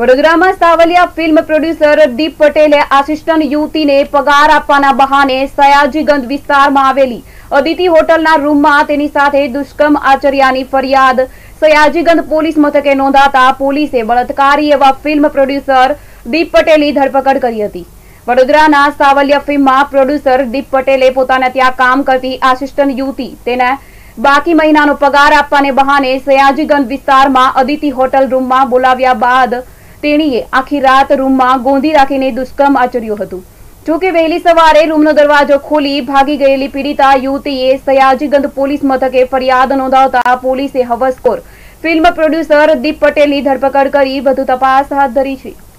વડોદરામાં Savaliya film producer દીપ પટેલે assistant યુવતીને પગાર આપવાના બહાને સયાજીગંજ વિસ્તારમાં આવેલી અદિતિ હોટલના રૂમમાં તેની સાથે દુષ્કર્મ આચર્યાની ફરિયાદ સયાજીગંજ પોલીસ મથકે નોંધાતા પોલીસે બળાત્કારી એવા ફિલ્મ પ્રોડ્યુસર દીપ પટેલની ધરપકડ કરી હતી। વડોદરાના સાવલિયા ફિલ્મમાં પ્રોડ્યુસર દીપ પટેલે પોતાના ત્યાં કામ કરતી આસિસ્ટન્ટ યુવતી તેને બાકી મહિનાનો પગાર આપવાને બહાને સયાજીગંજ વિસ્તારમાં અદિતિ હોટલ રૂમમાં બોલાવ્યા બાદ તેણીએ આખી રાત રૂમમાં ગોંધી રાખીને દુષ્કર્મ આચર્યું હતું। જોકે વહેલી સવારે રૂમનો દરવાજો ખોલી ભાગી ગયેલી પીડિતા યુવતીએ સયાજીગંજ પોલીસ મથકે ફરિયાદ નોંધાવતા પોલીસે હવસખોર ફિલ્મ પ્રોડ્યુસર દીપ પટેલની ધરપકડ કરી વધુ તપાસ હાથ ધરી છે।